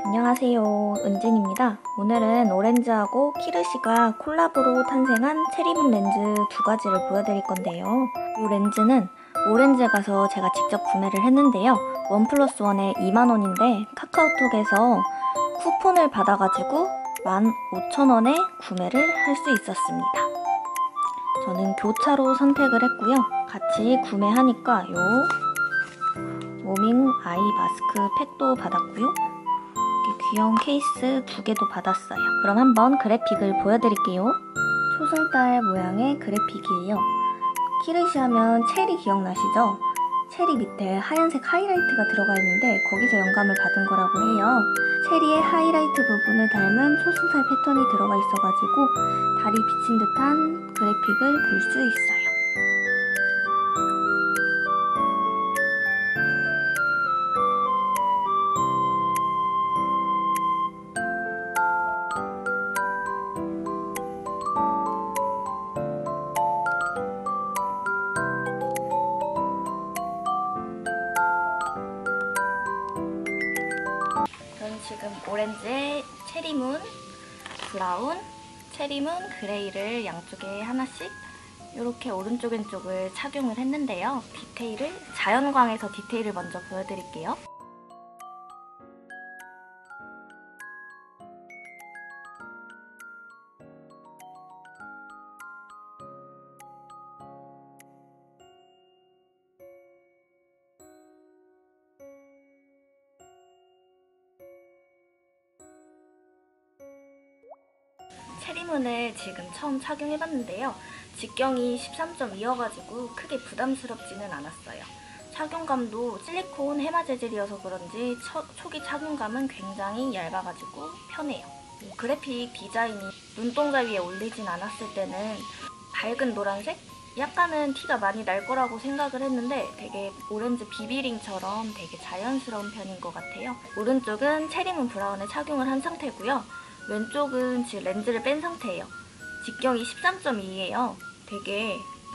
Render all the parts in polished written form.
안녕하세요, 은진입니다. 오늘은 오렌지하고 키르시가 콜라보로 탄생한 체리문 렌즈 두 가지를 보여드릴 건데요. 이 렌즈는 오렌지에 가서 제가 직접 구매를 했는데요. 1+1에 20,000원인데 카카오톡에서 쿠폰을 받아가지고 15,000원에 구매를 할 수 있었습니다. 저는 교차로 선택을 했고요. 같이 구매하니까 요 워밍 아이 마스크 팩도 받았고요. 귀여운 케이스 2개도 받았어요. 그럼 한번 그래픽을 보여드릴게요. 초승달 모양의 그래픽이에요. 키르시 하면 체리 기억나시죠? 체리 밑에 하얀색 하이라이트가 들어가 있는데 거기서 영감을 받은 거라고 해요. 체리의 하이라이트 부분을 닮은 초승달 패턴이 들어가 있어가지고 달이 비친 듯한 그래픽을 볼 수 있어요. 저는 지금 오렌지, 체리문, 브라운, 체리문, 그레이를 양쪽에 하나씩 이렇게 오른쪽 왼쪽을 착용을 했는데요. 디테일을 자연광에서 디테일을 먼저 보여드릴게요. 체리문을 지금 처음 착용해봤는데요. 직경이 13.2여가지고 크게 부담스럽지는 않았어요. 착용감도 실리콘 해마 재질이어서 그런지 초기 착용감은 굉장히 얇아가지고 편해요. 이 그래픽 디자인이 눈동자 위에 올리진 않았을 때는 밝은 노란색? 약간은 티가 많이 날 거라고 생각을 했는데 되게 오렌지 비비링처럼 되게 자연스러운 편인 것 같아요. 오른쪽은 체리문 브라운을 착용을 한 상태고요. 왼쪽은 지금 렌즈를 뺀 상태예요. 직경이 13.2예요. 되게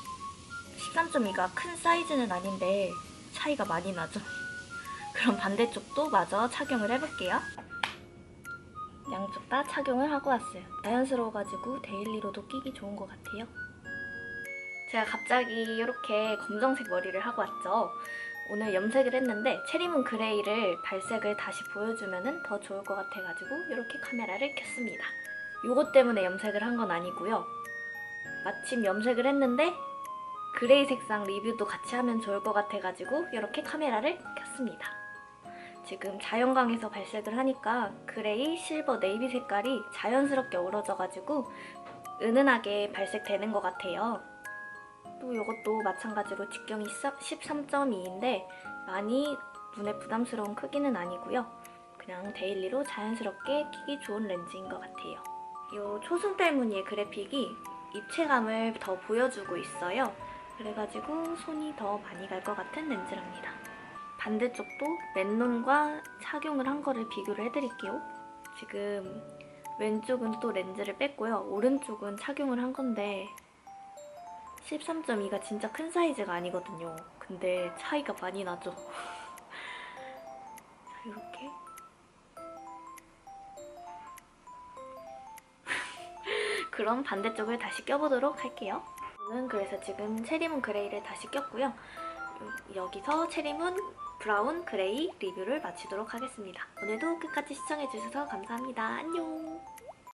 13.2가 큰 사이즈는 아닌데 차이가 많이 나죠? 그럼 반대쪽도 마저 착용을 해볼게요. 양쪽 다 착용을 하고 왔어요. 자연스러워가지고 데일리로도 끼기 좋은 것 같아요. 제가 갑자기 이렇게 검정색 머리를 하고 왔죠. 오늘 염색을 했는데 체리문 그레이를 발색을 다시 보여주면 더 좋을 것 같아가지고 이렇게 카메라를 켰습니다. 이것 때문에 염색을 한 건 아니고요. 마침 염색을 했는데 그레이 색상 리뷰도 같이 하면 좋을 것 같아가지고 이렇게 카메라를 켰습니다. 지금 자연광에서 발색을 하니까 그레이, 실버, 네이비 색깔이 자연스럽게 어우러져가지고 은은하게 발색되는 것 같아요. 또 이것도 마찬가지로 직경이 13.2인데 많이 눈에 부담스러운 크기는 아니고요. 그냥 데일리로 자연스럽게 끼기 좋은 렌즈인 것 같아요. 이 초승달 무늬의 그래픽이 입체감을 더 보여주고 있어요. 그래가지고 손이 더 많이 갈 것 같은 렌즈랍니다. 반대쪽도 맨눈과 착용을 한 거를 비교를 해드릴게요. 지금 왼쪽은 또 렌즈를 뺐고요. 오른쪽은 착용을 한 건데 13.2가 진짜 큰 사이즈가 아니거든요. 근데 차이가 많이 나죠? 자, 이렇게 그럼 반대쪽을 다시 껴보도록 할게요. 저는 그래서 지금 체리문 그레이를 다시 꼈고요. 여기서 체리문 브라운 그레이 리뷰를 마치도록 하겠습니다. 오늘도 끝까지 시청해주셔서 감사합니다. 안녕!